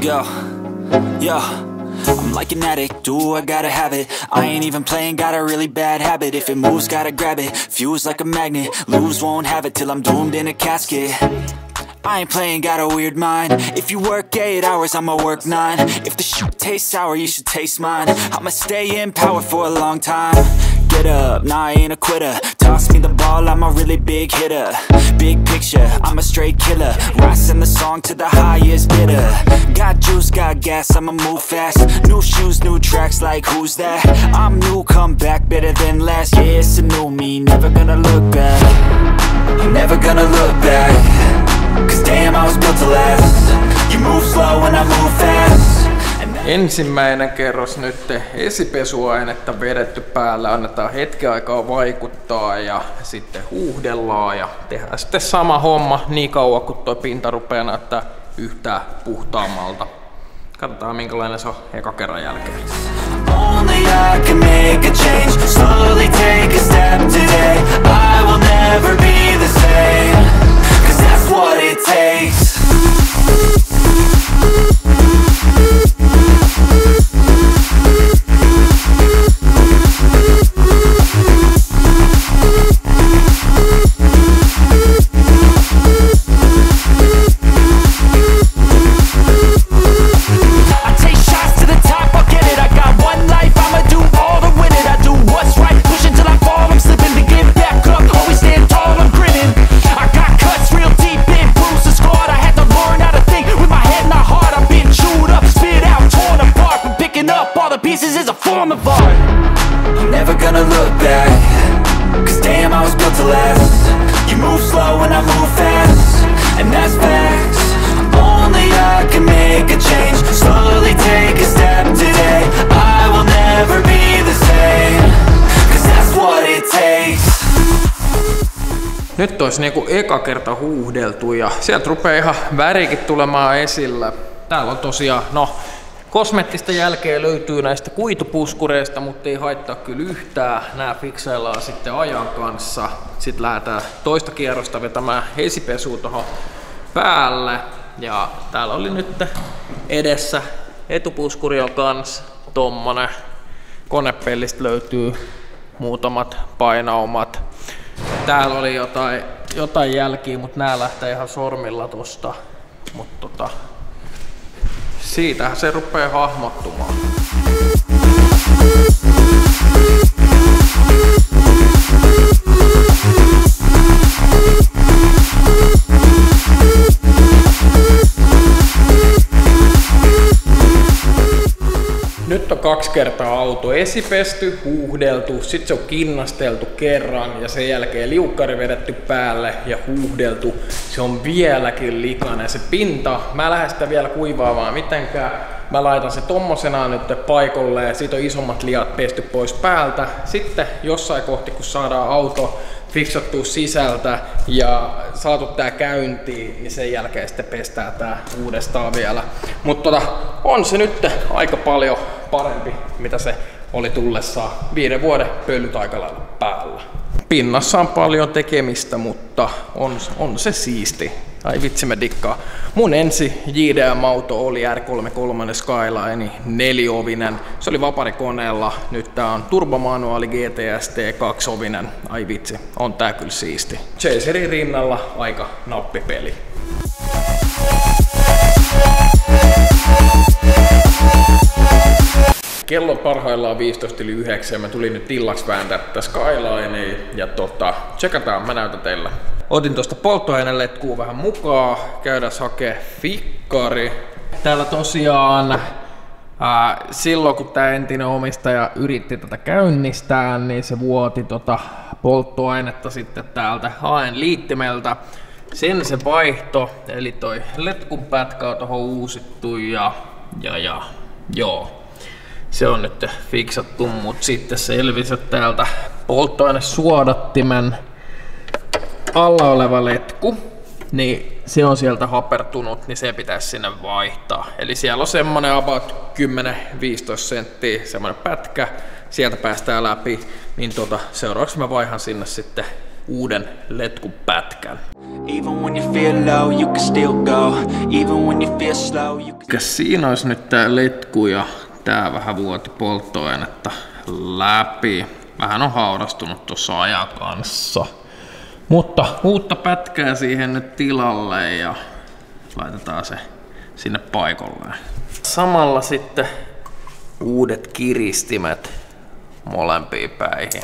Yo, yo, I'm like an addict, do I gotta have it. I ain't even playing, got a really bad habit. If it moves, gotta grab it, fuse like a magnet. Lose, won't have it till I'm doomed in a casket. I ain't playing, got a weird mind. If you work 8 hours, I'ma work 9. If the shit tastes sour, you should taste mine. I'ma stay in power for a long time. Get up, nah, I ain't a quitter. Toss me the ball, I'm a really big hitter. Big picture, I'm a straight killer. Rising the song to the highest bidder. Got juice, got gas, I'ma move fast. New shoes, new tracks, like who's that? I'm new, come back, better than last. Yeah, it's a new me, never gonna look back. I'm never gonna look back. Cause damn, I was built to last. You move slow and I move fast. Ensimmäinen kerros nyt esipesuainetta vedetty päällä, annetaan hetken aikaa vaikuttaa ja sitten huuhdellaan ja tehdään sitten sama homma niin kauan kun tuo pinta rupeaa näyttää yhtään puhtaammalta. Katsotaan minkälainen se on eka kerran jälkeen. Only I can make a change, slowly take a step today. I will never be the same, cause that's what it takes. Nyt olisi niinku eka kerta huuhdeltu ja sieltä rupeaa ihan värikin tulemaan esillä. Täällä on tosiaan, kosmeettista jälkeä löytyy näistä kuitupuskureista, mutta ei haittaa kyllä yhtään. Nää fiksaillaan sitten ajan kanssa. Sitten lähdetään toista kierrosta vetämään esipesua tuohon päälle. Ja täällä oli nyt edessä etupuskuri on kans tommonen. Konepellistä löytyy muutamat painaumat. Täällä oli jotain jälkiä, mutta nää lähtee ihan sormilla tosta. Mutta siitähän se rupeaa hahmottumaan. Nyt on 2 kertaa auto esipesty, huuhdeltu, sitten se on kinnasteltu kerran ja sen jälkeen liukkari vedetty päälle ja huuhdeltu. Se on vieläkin likainen se pinta. Mä lähden sitä vielä kuivaamaan mitenkään. Mä laitan se tommosena nyt paikolle ja siitä on isommat liat pesty pois päältä. Sitten jossain kohti kun saadaan auto fiksattua sisältä ja saatu tää käyntiin, niin sen jälkeen sitten pestää tää uudestaan vielä. Mutta on se nyt aika paljon parempi, mitä se oli tullessaan 5 vuoden pölyt aika lailla päällä. Pinnassa on paljon tekemistä, mutta on se siisti. Ai vitsi mä dikkaan. Mun ensi JDM-auto oli R33 Skyline 4-ovinen. Se oli vaparikoneella. Nyt tää on turbomanuaali GTST 2-ovinen. Ai vitsi, on tää kyllä siisti. Chaserin rinnalla aika nappipeli. Kello on parhaillaan 15:09. Mä tulin nyt illaksi vääntää tätä Skylinea ja tsekataan, mä näytän teille. Otin tuosta polttoaineletkuu vähän mukaan, käydään hakee fikkari. Täällä tosiaan silloin kun tää entinen omistaja yritti tätä käynnistää, niin se vuoti polttoainetta sitten täältä haen liittimeltä. Sen se vaihto, eli toi letkun pätkä on tohon uusittu ja joo. Se on nyt fiksattu, mut sitten selvisi täältä polttoainesuodattimen alla oleva letku, niin se on sieltä hapertunut, niin se pitäisi sinne vaihtaa. Eli siellä on semmonen about 10-15 senttiä semmonen pätkä, sieltä päästään läpi, niin seuraavaksi mä vaihan sinne sitten uuden letkupätkän. Even when you feel low, you can still go. Even when you feel slow, you can... Siinä olisi nyt tää letku ja tää vähän vuoti polttoainetta läpi. Vähän on haurastunut tuossa ajan kanssa. Mutta uutta pätkää siihen nyt tilalle ja laitetaan se sinne paikalleen. Samalla sitten uudet kiristimet molempiin päihin.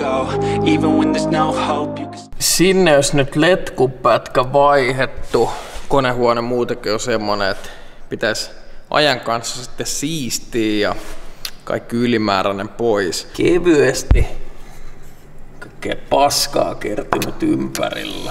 Sinne jos nyt letkupätkä vaihettu. Konehuone muutenkin on semmonen, että pitäisi ajan kanssa sitten siistiä ja kaikki ylimääräinen pois. Kevyesti kaikkea paskaa kertynyt ympärillä.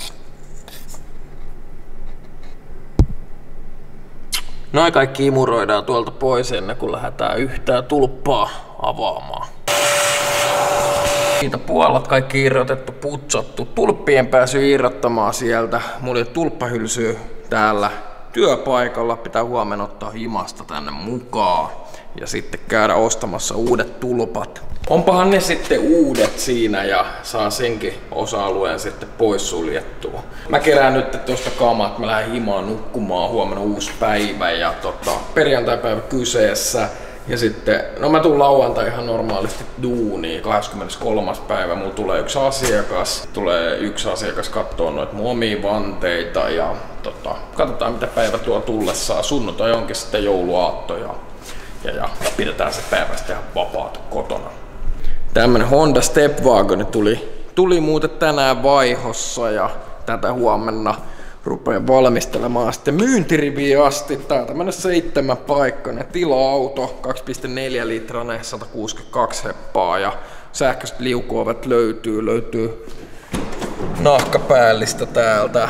Noin kaikki imuroidaan tuolta pois ennen kuin lähdetään yhtään tulppaa avaamaan. Siitä puolet kaikki irrotettu, putsattu. Tulppien pääsy irrottamaan sieltä. Mulla ei tulppahylsyä täällä työpaikalla. Pitää huomenna ottaa himasta tänne mukaan. Ja sitten käydä ostamassa uudet tulpat. Onpahan ne sitten uudet siinä ja saa senkin osa-alueen sitten pois suljettua. Mä kerään nyt tuosta kamat, mä lähden himaan nukkumaan, huomenna uusi päivä ja perjantaipäivä kyseessä. Ja sitten, no mä tuun lauantai ihan normaalisti duuniin, 23. päivä mulla tulee yksi asiakas kattoo noita mun omia vanteita ja katsotaan mitä päivä tuo tullessaan. Sunnuntai onkin sitten jouluaatto ja pidetään se päivästä ihan vapaata kotona. Tämmönen Honda Stepwagon tuli muuten tänään vaihossa ja tätä huomenna rupean valmistelemaan sitten myyntiriviin asti. Tää on tämmönen 7-paikkainen tila-auto, 2,4 litrainen, 162 heppaa ja sähköiset liukuovet löytyy nahkapäällistä täältä.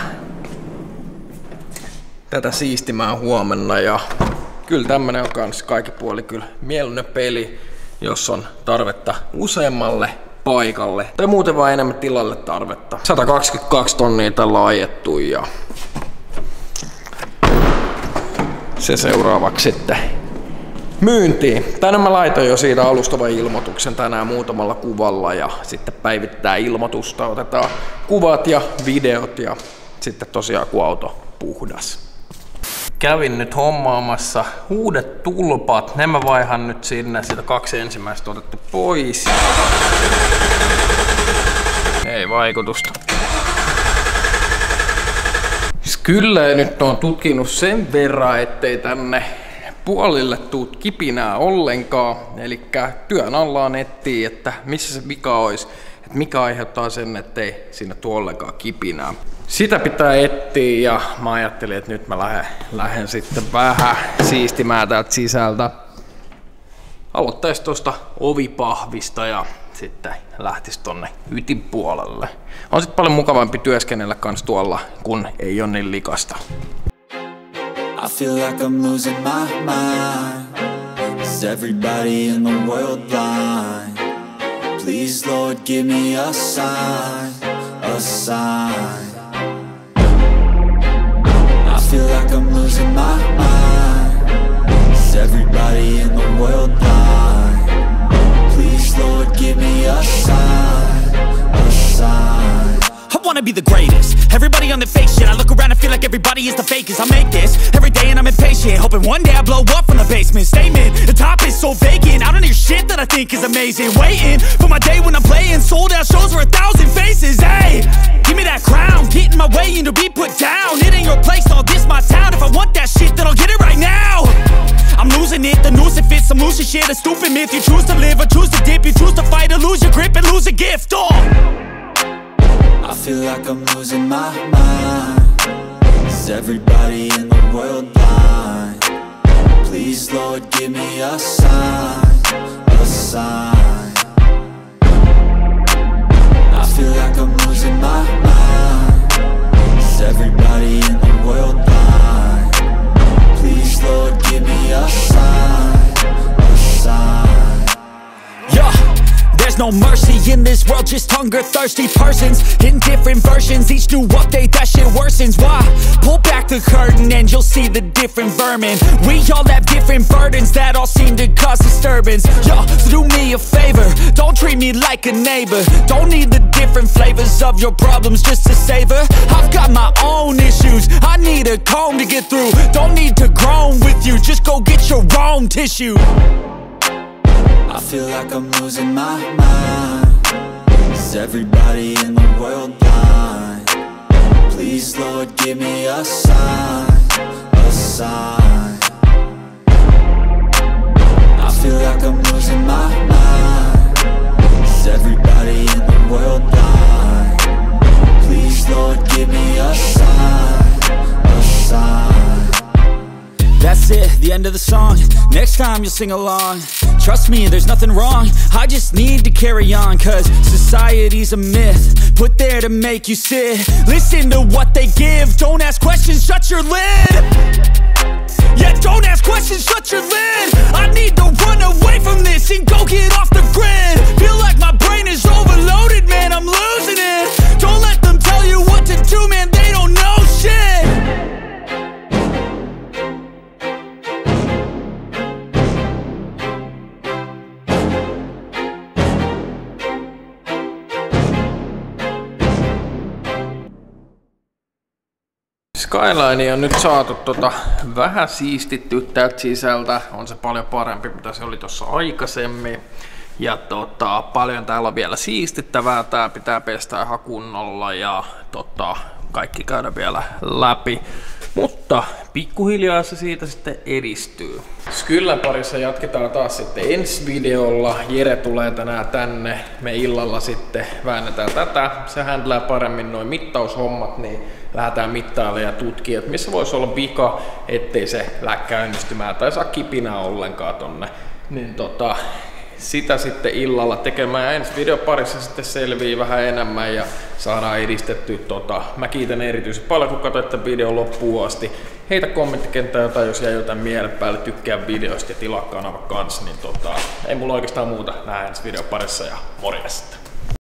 Tätä siistimään huomenna ja kyllä tämmönen on kans kaikin puoli kyllä mieluinen peli, jos on tarvetta useammalle paikalle tai muuten vaan enemmän tilalle tarvetta. 122 tonnia tällä ajettu ja se seuraavaksi sitten myyntiin. Tänään mä laitoin jo siitä alustavan ilmoituksen tänään muutamalla kuvalla ja sitten päivittää ilmoitusta, otetaan kuvat ja videot ja sitten tosiaan kun auto puhdas. Kävin nyt hommaamassa uudet tulpat. Ne mä vaihan nyt sinne, siitä 2 ensimmäistä otettu pois. Ei vaikutusta. Kyllä nyt on tutkinut sen verran, ettei tänne puolille tuu kipinää ollenkaan. Elikkä työn alla on etsiä, että missä se vika olisi. Että mikä aiheuttaa sen, ettei siinä tule ollenkaan kipinää. Sitä pitää etsiä ja mä ajattelin, että nyt mä lähden sitten vähän siistimään täältä sisältä. Aloittais tuosta ovipahvista ja sitten lähtis tonne hytin puolelle. On sit paljon mukavampi työskennellä kans tuolla, kun ei ole niin likasta. I feel like I'm losing my mind. Is everybody in the world blind? Please Lord give me a sign, a sign. I feel like I'm losing my mind. Is everybody in the world blind? Please Lord give me a sign, a sign. I wanna be the greatest. Everybody on the fake shit. I look around and feel like everybody is the fakest. I make this every day and I'm impatient, hoping one day I blow up from the basement. Statement, the top is so vacant. I don't hear shit that I think is amazing. Waiting for my day when I'm playing sold out shows for 1,000 faces. Hey, give me that crown, get in my way and to be put down. It ain't your place, all this my town. If I want that shit, then I'll get it right now. I'm losing it, the noose it fits. I'm losing shit, a stupid myth. You choose to live or choose to dip. You choose to fight or lose your grip and lose a gift. I feel like I'm losing my mind. Is everybody in the world blind? Please Lord give me a sign, a sign. I feel like I'm losing my mind. Is everybody in the world blind? Please Lord give me a sign, a sign. Yeah, there's no mercy in this world, just hunger-thirsty persons in different versions. Each new update, that shit worsens. Why? Pull back the curtain and you'll see the different vermin. We all have different burdens that all seem to cause disturbance. Yo, so do me a favor, don't treat me like a neighbor. Don't need the different flavors of your problems just to savor. I've got my own issues, I need a comb to get through. Don't need to groan with you, just go get your own tissue. I feel like I'm losing my mind. Is everybody in the world blind? Please, Lord, give me a sign, a sign. I feel like I'm losing my mind. Is everybody in the world blind? Please, Lord, give me a sign, a sign. That's it, the end of the song. Next time you'll sing along. Trust me, there's nothing wrong. I just need to carry on, cause society's a myth put there to make you sit. Listen to what they give. Don't ask questions, shut your lid. Yeah, don't ask questions, shut your lid. I need to run away from this and go get off the grid. Feel like my brain is overloaded, man, I'm losing it. Don't let them tell you what to do, man, they don't know shit. Skyline on nyt saatu vähän siistitty täältä sisältä. On se paljon parempi mitä se oli tuossa aikaisemmin. Ja paljon täällä on vielä siistittävää. Tää pitää pestä ihan kunnolla ja kaikki käydä vielä läpi. Mutta pikkuhiljaa se siitä sitten edistyy. Skyllän parissa jatketaan taas sitten ensi videolla. Jere tulee tänään tänne. Me illalla sitten väännetään tätä. Se handlää paremmin noin mittaushommat, niin lähdetään mittailemaan ja tutkimaan, että missä voisi olla vika, ettei se lähde käynnistymään tai saa kipinää ollenkaan tonne. Niin sitä sitten illalla tekemään ja ensi video parissa sitten selvii vähän enemmän ja saadaan edistettyä Mä kiitän erityisesti paljon kun katsoitte videon loppuun asti. Heitä kommenttikenttää jotain, jos jäi jotain mielen päälle, tykkää videosta ja tilaa kanava kanssa, niin ei mulla oikeastaan muuta. Nähdään ensi video parissa ja morjesta.